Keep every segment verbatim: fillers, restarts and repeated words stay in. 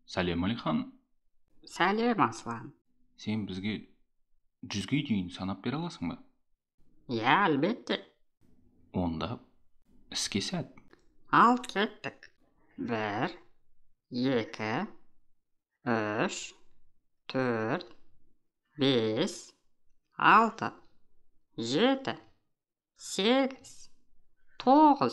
Сәлем Алихан, Сәлем, Аслан. сен бізге жүзге дейін санап бере аласың ба? Иә, әлбетте. Онда іске сәт. Ал кеттік. Бір, екі, үш, төрт, бес, алты, жеті, сегіз, тоғыз,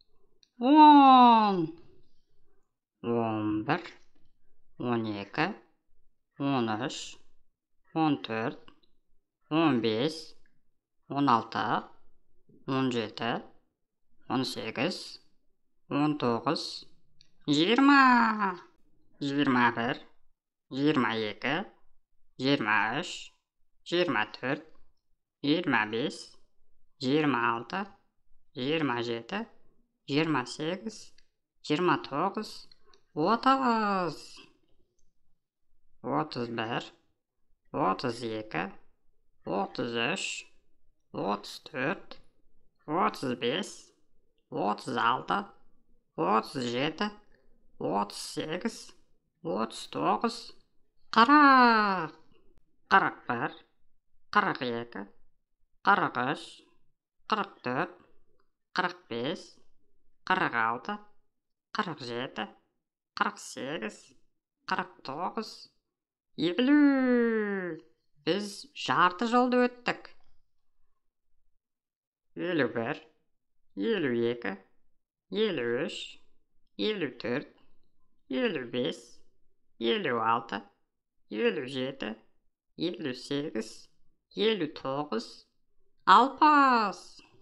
он, он бір, он екі, он үш, он төрт, он бес, он алты, он жеті, он сегіз, он тоғыз, жиырма, жиырма бір, жиырма екі, жиырма үш, жиырма төрт, жиырма бес, жиырма алты, жиырма жеті, жиырма сегіз, жиырма тоғыз, отыз, отыз бір, отыз екі, отыз үш, отыз төрт, отыз бес, отыз алты, отыз жеті, отыз сегіз, отыз тоғыз, қырық, қырық бір, қырық екі, қырық үш, қырық төрт, қырық бес, қырық алты, қырық жеті, қырық сегіз, қырық тоғыз, елу. Біз жарты жолды өттік. Елу бір, елу екі, елу үш, елу төрт, елу бес, елу алты, елу жеті, елу сегіз, елу тоғыз, алпыс,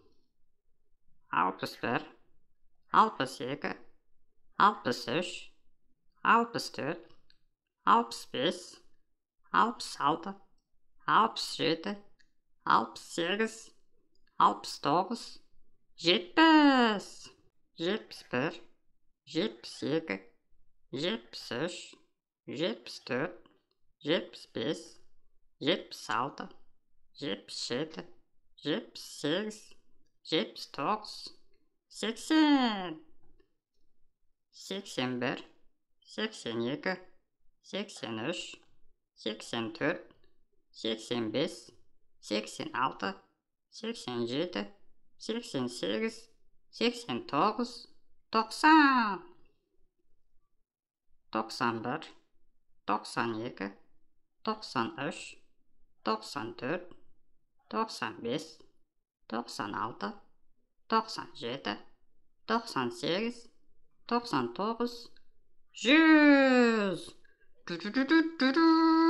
алпыс бір, алпыс екі, алпыс үш, алпыс төрт, алпыс бес, алпыс алты, алпыс жеті, алпыс сегіз, алпыс тоғыз, жетпіс, жетпіс бір, жетпіс екі, жетпіс үш, жетпіс төрт, жетпіс бес, жетпіс алты, жетпіс жеті, жетпіс сегіз, жетпіс тоғыз, сексен, сексен бір, сексен екі, сексен үш, сексен төрт, сексен бес, сексен алты, сексен жеті, сексен сегіз, сексен тоғыз, тоқсан, тоқсан бір, тоқсан екі, тоқсан үш, тоқсан төрт, тоқсан бес, тоқсан алты, тоқсан жеті, тоқсан сегіз, тоқсан тоғыз, жүз.